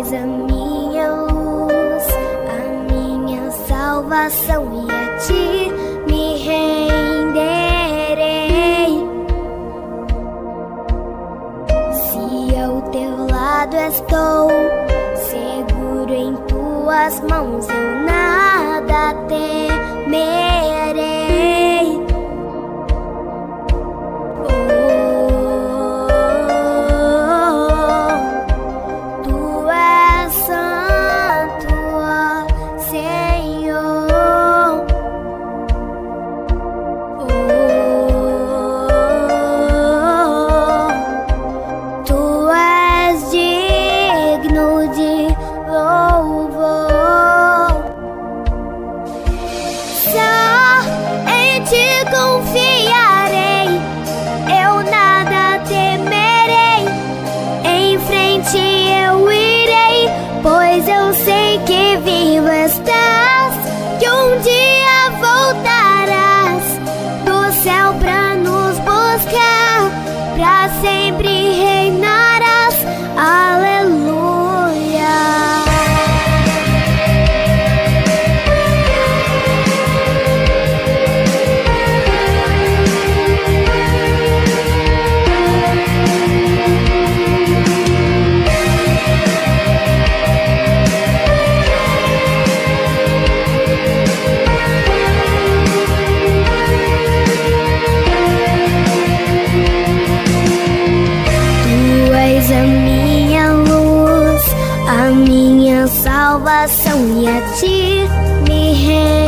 és a minha luz, a minha salvação, e a ti me renderei. Se ao teu lado estou, seguro em tuas mãos, eu nada temerei. Confiarei, eu nada temerei, em frente eu irei, pois eu sei que vivo estás, que um dia voltarás do céu pra nos buscar, pra sempre reinarás, aleluia. A minha luz, a minha salvação, e a ti me renderei.